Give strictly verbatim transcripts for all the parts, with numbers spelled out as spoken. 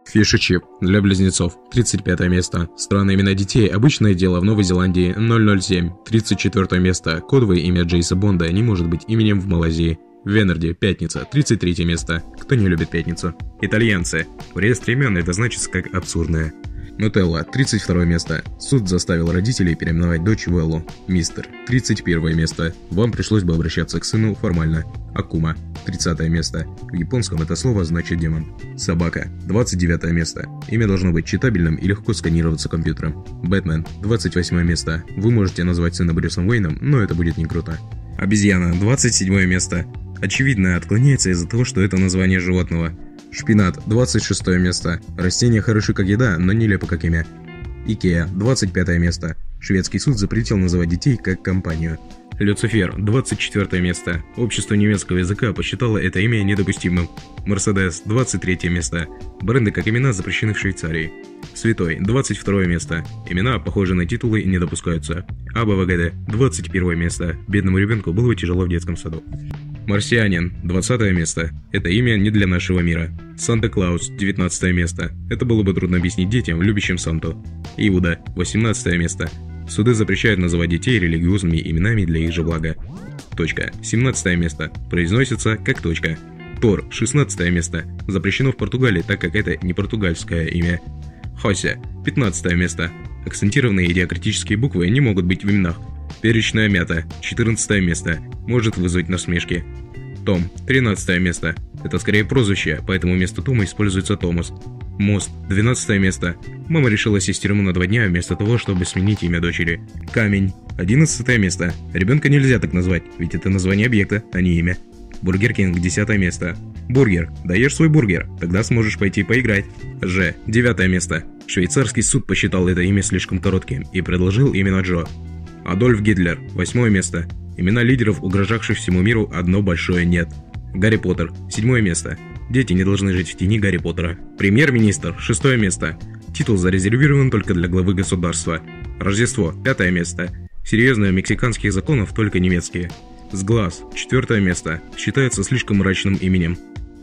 Фиши-чип для близнецов. тридцать пятое место. Странные имена детей. Обычное дело в Новой Зеландии. ноль ноль семь. тридцать четвёртое место. Кодовое имя Джейса Бонда не может быть именем в Малайзии. Венерди. Пятница. тридцать третье место. Кто не любит пятницу? Итальянцы. В реестре имен это значится как абсурдное. Нутелла. тридцать второе место. Суд заставил родителей переименовать дочь в Эллу. Мистер. тридцать первое место. Вам пришлось бы обращаться к сыну формально. Акума. тридцатое место. В японском это слово значит демон. Собака. двадцать девятое место. Имя должно быть читабельным и легко сканироваться компьютером. Бэтмен. двадцать восьмое место. Вы можете назвать сына Брюсом Уэйном, но это будет не круто. Обезьяна. двадцать седьмое место. Очевидно, отклоняется из-за того, что это название животного. Шпинат. двадцать шестое место. Растение хороши как еда, но нелепо как имя. Икеа. двадцать пятое место. Шведский суд запретил называть детей как компанию. Люцифер. двадцать четвёртое место. Общество немецкого языка посчитало это имя недопустимым. Мерседес. двадцать третье место. Бренды как имена запрещены в Швейцарии. Святой. двадцать второе место. Имена, похожие на титулы, не допускаются. АБВГД. двадцать первое место. Бедному ребенку было бы тяжело в детском саду. Марсианин. двадцатое место. Это имя не для нашего мира. Санта-Клаус. девятнадцатое место. Это было бы трудно объяснить детям, любящим Санту. Иуда. восемнадцатое место. Суды запрещают называть детей религиозными именами для их же блага. Точка. семнадцатое место. Произносится как точка. Тор. шестнадцатое место. Запрещено в Португалии, так как это не португальское имя. Хося. пятнадцатое место. Акцентированные и диакритические буквы не могут быть в именах. Перечная мята. четырнадцатое место. Может вызвать насмешки. Том. тринадцатое место. Это скорее прозвище, поэтому вместо Тома используется Томас. Мост. двенадцатое место. Мама решила сесть в тюрьму на два дня вместо того, чтобы сменить имя дочери. Камень. одиннадцатое место. Ребенка нельзя так назвать, ведь это название объекта, а не имя. Бургер Кинг. десятое место. Бургер. Даешь свой бургер, тогда сможешь пойти поиграть. Ж. девятое место. Швейцарский суд посчитал это имя слишком коротким и предложил именно Джо. Адольф Гитлер. восьмое место. Имена лидеров, угрожавших всему миру, одно большое нет. Гарри Поттер. седьмое место. Дети не должны жить в тени Гарри Поттера. Премьер-министр. шестое место. Титул зарезервирован только для главы государства. Рождество. пятое место. Серьезные мексиканских законов только немецкие. Сглаз. четвёртое место. Считается слишком мрачным именем.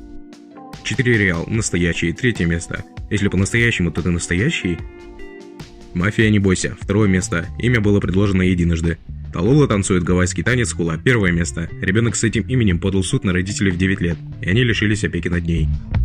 четыре реал. Настоящий. третье место. Если по-настоящему, то ты настоящий? Мафия, не бойся. Второе место. Имя было предложено единожды. Талула танцует гавайский танец хула. Первое место. Ребенок с этим именем подал в суд на родителей в девять лет, и они лишились опеки над ней.